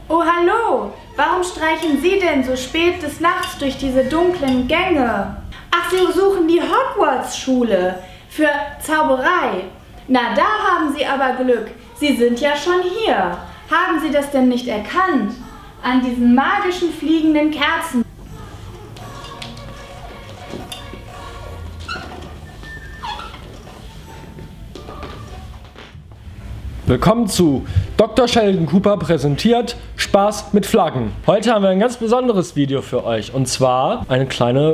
Oh, hallo! Warum streichen Sie denn so spät des Nachts durch diese dunklen Gänge? Ach, Sie suchen die Hogwarts-Schule für Zauberei. Na, da haben Sie aber Glück. Sie sind ja schon hier. Haben Sie das denn nicht erkannt? An diesen magischen fliegenden Kerzen. Willkommen zu Dr. Sheldon Cooper präsentiert Spaß mit Flaggen. Heute haben wir ein ganz besonderes Video für euch und zwar eine kleine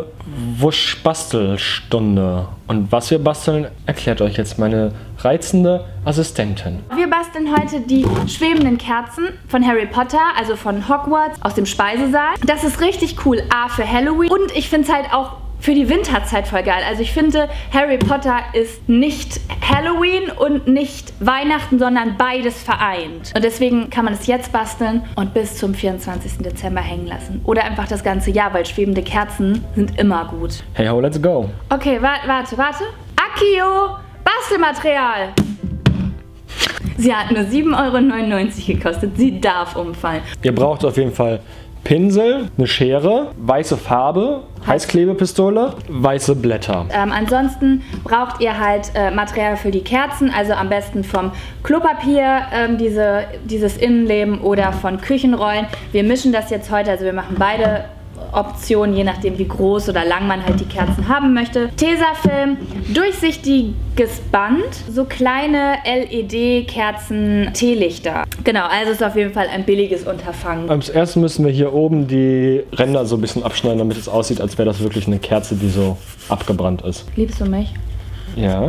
Wusch-Bastelstunde. Und was wir basteln, erklärt euch jetzt meine reizende Assistentin. Wir basteln heute die schwebenden Kerzen von Harry Potter, also von Hogwarts aus dem Speisesaal. Das ist richtig cool, A für Halloween und ich finde es halt auch für die Winterzeit voll geil. Also ich finde, Harry Potter ist nicht Halloween und nicht Weihnachten, sondern beides vereint. Und deswegen kann man es jetzt basteln und bis zum 24. Dezember hängen lassen. Oder einfach das ganze Jahr, weil schwebende Kerzen sind immer gut. Hey ho, let's go. Okay, warte. Accio, Bastelmaterial. Sie hat nur 7,99 € gekostet. Sie darf umfallen. Ihr braucht auf jeden Fall Pinsel, eine Schere, weiße Farbe, Heißklebepistole, weiße Blätter. Ansonsten braucht ihr halt Material für die Kerzen, also am besten vom Klopapier, dieses Innenleben oder von Küchenrollen. Wir mischen das jetzt heute, also wir machen beide Optionen, je nachdem wie groß oder lang man halt die Kerzen haben möchte. Tesafilm, durchsichtiges Band, so kleine LED-Kerzen, Teelichter. Genau, also ist auf jeden Fall ein billiges Unterfangen. Als erstes müssen wir hier oben die Ränder so ein bisschen abschneiden, damit es aussieht, als wäre das wirklich eine Kerze, die so abgebrannt ist. Liebst du mich? Ja.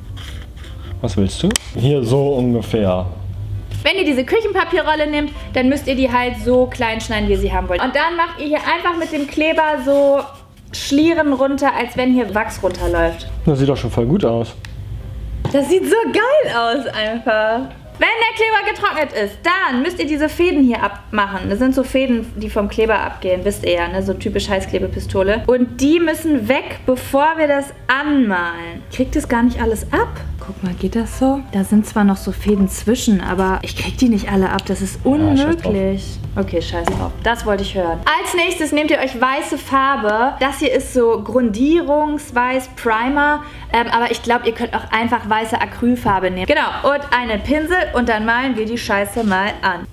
Was willst du? Hier so ungefähr. Wenn ihr diese Küchenpapierrolle nehmt, dann müsst ihr die halt so klein schneiden, wie ihr sie haben wollt. Und dann macht ihr hier einfach mit dem Kleber so Schlieren runter, als wenn hier Wachs runterläuft. Das sieht doch schon voll gut aus. Das sieht so geil aus einfach. Wenn der Kleber getrocknet ist, dann müsst ihr diese Fäden hier abmachen. Das sind so Fäden, die vom Kleber abgehen, wisst ihr ja, ne? So typisch Heißklebepistole. Und die müssen weg, bevor wir das anmalen. Kriegt das gar nicht alles ab? Guck mal, geht das so? Da sind zwar noch so Fäden zwischen, aber ich krieg die nicht alle ab. Das ist unmöglich. Ja, okay, scheiß drauf. Das wollte ich hören. Als nächstes nehmt ihr euch weiße Farbe. Das hier ist so Grundierungsweiß Primer. Aber ich glaube, ihr könnt auch einfach weiße Acrylfarbe nehmen. Genau, und einen Pinsel und dann malen wir die Scheiße mal an.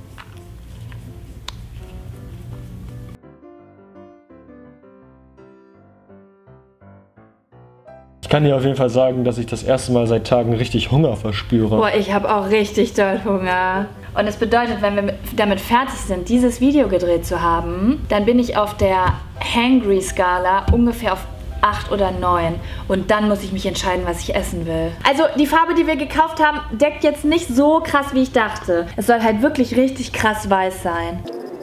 Ich kann dir auf jeden Fall sagen, dass ich das erste Mal seit Tagen richtig Hunger verspüre. Boah, ich habe auch richtig doll Hunger. Und es bedeutet, wenn wir damit fertig sind, dieses Video gedreht zu haben, dann bin ich auf der Hangry-Skala ungefähr auf 8 oder 9. Und dann muss ich mich entscheiden, was ich essen will. Also die Farbe, die wir gekauft haben, deckt jetzt nicht so krass, wie ich dachte. Es soll halt wirklich richtig krass weiß sein.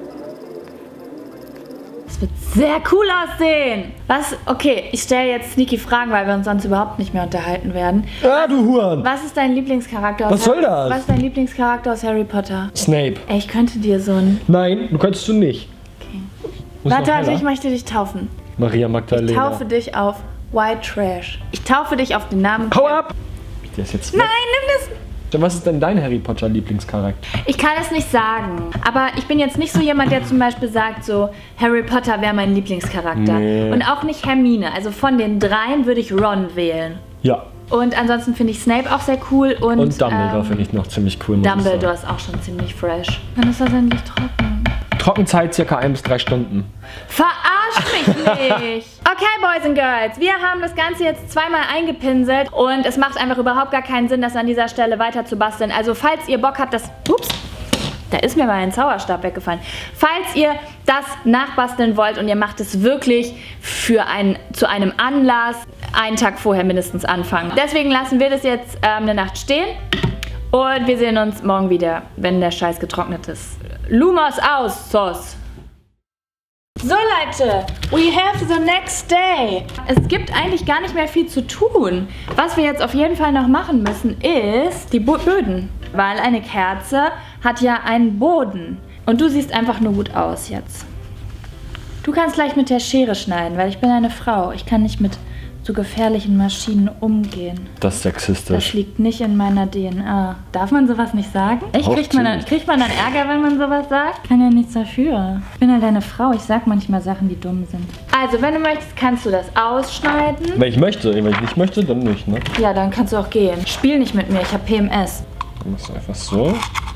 Das wird sehr cool aussehen. Was? Okay, ich stelle jetzt sneaky Fragen, weil wir uns sonst überhaupt nicht mehr unterhalten werden. Ah, du Huren! Was ist dein Lieblingscharakter aus Was soll das? Was ist dein Lieblingscharakter aus Harry Potter? Snape. Ey, ich könnte dir so ein... Nein, du könntest du nicht. Okay. Warte, ich möchte dich taufen. Maria Magdalena. Ich taufe dich auf White Trash. Ich taufe dich auf den Namen... Hau ab! Der ist jetzt weg. Nein, nimm das... Was ist denn dein Harry Potter Lieblingscharakter? Ich kann es nicht sagen, aber ich bin jetzt nicht so jemand, der zum Beispiel sagt, so Harry Potter wäre mein Lieblingscharakter. Nee. Und auch nicht Hermine. Also von den dreien würde ich Ron wählen. Ja. Und ansonsten finde ich Snape auch sehr cool. Und Dumbledore finde ich noch ziemlich cool. Dumbledore ist auch schon ziemlich fresh. Wann ist das endlich trocken? Trockenzeit circa 1 bis 3 Stunden. Verarscht mich nicht! Okay, Boys and Girls, wir haben das Ganze jetzt zweimal eingepinselt und es macht einfach überhaupt gar keinen Sinn, das an dieser Stelle weiter zu basteln. Also falls ihr Bock habt, das... Ups! Da ist mir mal ein Zauberstab weggefallen. Falls ihr das nachbasteln wollt und ihr macht es wirklich zu einem Anlass, einen Tag vorher mindestens anfangen. Deswegen lassen wir das jetzt eine Nacht stehen und wir sehen uns morgen wieder, wenn der Scheiß getrocknet ist. Lumos aus, Sauce! So Leute, we have the next day. Es gibt eigentlich gar nicht mehr viel zu tun. Was wir jetzt auf jeden Fall noch machen müssen, ist die Böden. Weil eine Kerze hat ja einen Boden. Und du siehst einfach nur gut aus jetzt. Du kannst gleich mit der Schere schneiden, weil ich bin eine Frau. Ich kann nicht mit so gefährlichen Maschinen umgehen. Das ist sexistisch. Das liegt nicht in meiner DNA. Darf man sowas nicht sagen? Echt? Kriegt man dann Ärger, wenn man sowas sagt? Ich kann ja nichts dafür. Ich bin halt eine Frau. Ich sag manchmal Sachen, die dumm sind. Also, wenn du möchtest, kannst du das ausschneiden. Wenn ich möchte. Wenn ich nicht möchte, dann nicht, ne? Ja, dann kannst du auch gehen. Spiel nicht mit mir. Ich habe PMS. Dann machst du einfach so.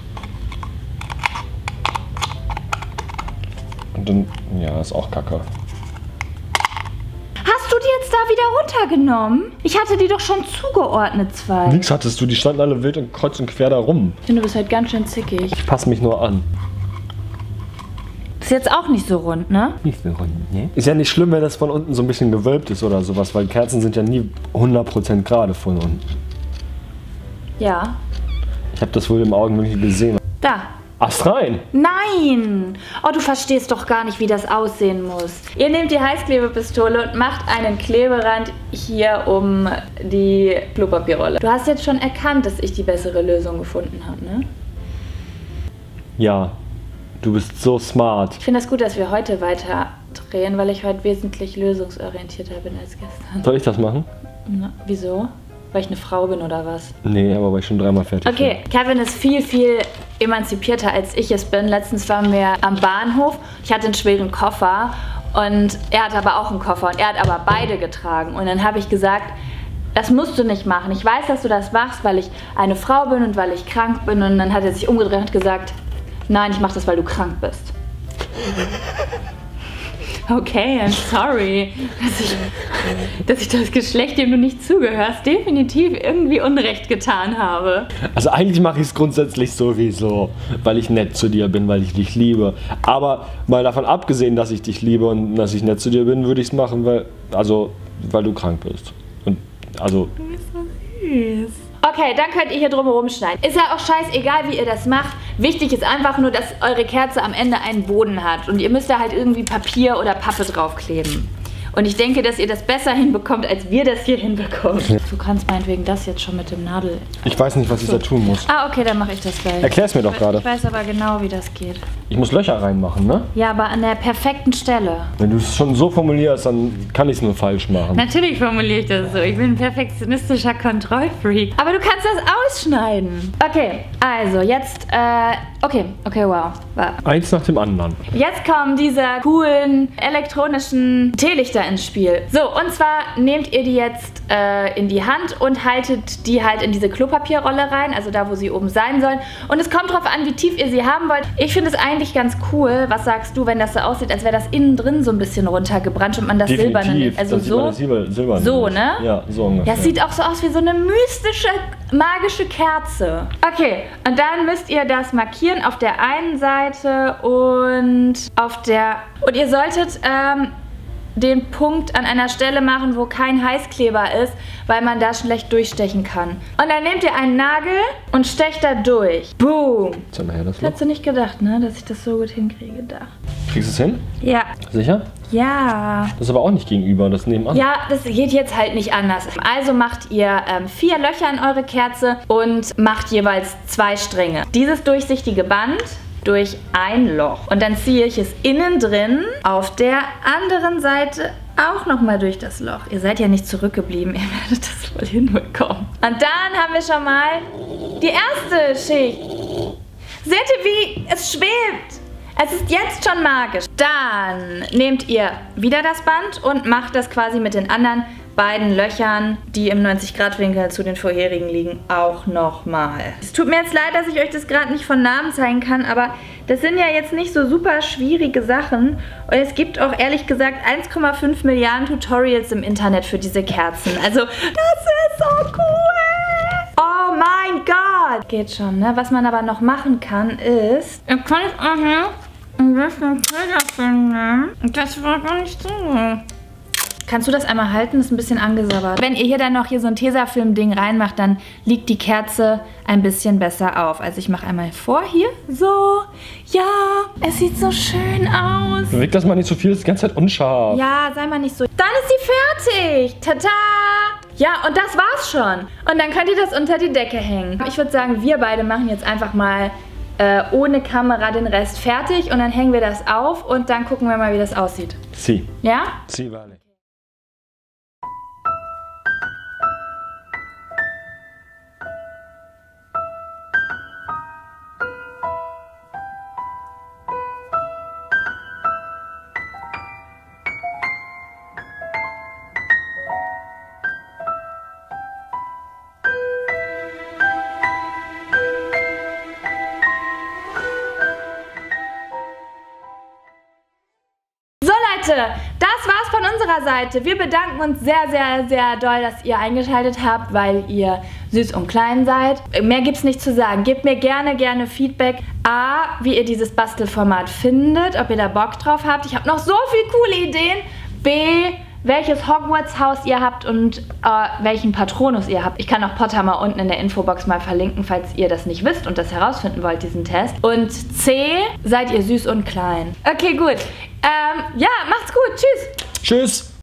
Und dann, ja, ist auch kacke. Hast du die jetzt da wieder runtergenommen? Ich hatte die doch schon zugeordnet, zwei. Nix hattest du, die standen alle wild und kreuz und quer da rum. Ich finde, du bist halt ganz schön zickig. Ich passe mich nur an. Ist jetzt auch nicht so rund, ne? Nicht so rund, ne? Ist ja nicht schlimm, wenn das von unten so ein bisschen gewölbt ist oder sowas, weil Kerzen sind ja nie 100% gerade von unten. Ja. Ich habe das wohl im Augenblick gesehen. Da. Ast rein! Nein! Oh, du verstehst doch gar nicht, wie das aussehen muss. Ihr nehmt die Heißklebepistole und macht einen Kleberand hier um die Klopapierrolle. Du hast jetzt schon erkannt, dass ich die bessere Lösung gefunden habe, ne? Ja, du bist so smart. Ich finde es gut, dass wir heute weiter drehen, weil ich heute wesentlich lösungsorientierter bin als gestern. Soll ich das machen? Na, wieso? Weil ich eine Frau bin oder was? Nee, aber weil ich schon dreimal fertig bin. Okay, Kevin ist viel, viel emanzipierter als ich es bin. Letztens waren wir am Bahnhof. Ich hatte einen schweren Koffer und er hatte aber auch einen Koffer und er hat aber beide getragen. Und dann habe ich gesagt, das musst du nicht machen. Ich weiß, dass du das machst, weil ich eine Frau bin und weil ich krank bin. Und dann hat er sich umgedreht und gesagt, nein, ich mache das, weil du krank bist. Okay, I'm sorry, dass ich das Geschlecht, dem du nicht zugehörst, definitiv irgendwie Unrecht getan habe. Also eigentlich mache ich es grundsätzlich sowieso, weil ich nett zu dir bin, weil ich dich liebe. Aber mal davon abgesehen, dass ich dich liebe und dass ich nett zu dir bin, würde ich es machen, weil du krank bist. Und also. Du bist so süß. Okay, dann könnt ihr hier drumherum schneiden. Ist ja auch scheißegal, wie ihr das macht. Wichtig ist einfach nur, dass eure Kerze am Ende einen Boden hat. Und ihr müsst da halt irgendwie Papier oder Pappe draufkleben. Und ich denke, dass ihr das besser hinbekommt, als wir das hier hinbekommen. Du kannst meinetwegen das jetzt schon mit dem Nadel... Ich weiß nicht, was ich da tun muss. Ah, okay, dann mache ich das gleich. Erklär's mir doch gerade. Ich weiß aber genau, wie das geht. Ich muss Löcher reinmachen, ne? Ja, aber an der perfekten Stelle. Wenn du es schon so formulierst, dann kann ich es nur falsch machen. Natürlich formuliere ich das so. Ich bin ein perfektionistischer Kontrollfreak. Aber du kannst das ausschneiden. Okay, also jetzt, okay, wow. Eins nach dem anderen. Jetzt kommen diese coolen elektronischen Teelichter ins Spiel. So, und zwar nehmt ihr die jetzt in die Hand und haltet die halt in diese Klopapierrolle rein, also da, wo sie oben sein sollen. Und es kommt drauf an, wie tief ihr sie haben wollt. Ich finde es eigentlich ganz cool. Was sagst du, wenn das so aussieht, als wäre das innen drin so ein bisschen runtergebrannt und man das silberne nimmt? Also so, so, ne? Ja, so ungefähr. Ja, es sieht auch so aus wie so eine mystische, magische Kerze. Okay, und dann müsst ihr das markieren auf der einen Seite und auf der... Und ihr solltet den Punkt an einer Stelle machen, wo kein Heißkleber ist, weil man da schlecht durchstechen kann. Und dann nehmt ihr einen Nagel und stecht da durch. Boom! Hättest du nicht gedacht, ne, dass ich das so gut hinkriege da. Kriegst du es hin? Ja. Sicher? Ja. Das ist aber auch nicht gegenüber, das nebenan. Ja, das geht jetzt halt nicht anders. Also macht ihr 4 Löcher in eure Kerze und macht jeweils 2 Stränge. Dieses durchsichtige Band durch ein Loch. Und dann ziehe ich es innen drin auf der anderen Seite auch nochmal durch das Loch. Ihr seid ja nicht zurückgeblieben, ihr werdet das voll hinbekommen. Und dann haben wir schon mal die erste Schicht. Seht ihr, wie es schwebt? Es ist jetzt schon magisch. Dann nehmt ihr wieder das Band und macht das quasi mit den anderen beiden Löchern, die im 90-Grad-Winkel zu den vorherigen liegen, auch nochmal. Es tut mir jetzt leid, dass ich euch das gerade nicht von Namen zeigen kann, aber das sind ja jetzt nicht so super schwierige Sachen. Und es gibt auch ehrlich gesagt 1,5 Milliarden Tutorials im Internet für diese Kerzen. Also, das ist so cool! Oh mein Gott! Geht schon, ne? Was man aber noch machen kann, ist... Ihr könnt auch hier ein bisschen Trägerfilm nehmen. Das war gar nicht so. Kannst du das einmal halten? Das ist ein bisschen angesabbert. Wenn ihr hier dann noch hier so ein Tesafilm-Ding reinmacht, dann liegt die Kerze ein bisschen besser auf. Also ich mache einmal vor hier. So. Ja, es sieht so schön aus. Bewegt das mal nicht so viel, das ist die ganze Zeit unscharf. Ja, sei mal nicht so. Dann ist sie fertig. Tada! Ja, und das war's schon. Und dann könnt ihr das unter die Decke hängen. Ich würde sagen, wir beide machen jetzt einfach mal ohne Kamera den Rest fertig. Und dann hängen wir das auf und dann gucken wir mal, wie das aussieht. Sie. Ja? Sie, vale. Leute, das war's von unserer Seite. Wir bedanken uns sehr, sehr, sehr doll, dass ihr eingeschaltet habt, weil ihr süß und klein seid. Mehr gibt's nicht zu sagen. Gebt mir gerne, gerne Feedback. A, wie ihr dieses Bastelformat findet, ob ihr da Bock drauf habt. Ich habe noch so viele coole Ideen. B, welches Hogwarts-Haus ihr habt und welchen Patronus ihr habt. Ich kann auch Pottermore unten in der Infobox mal verlinken, falls ihr das nicht wisst und das herausfinden wollt, diesen Test. Und C, seid ihr süß und klein. Okay, gut. Ja, macht's gut. Tschüss. Tschüss.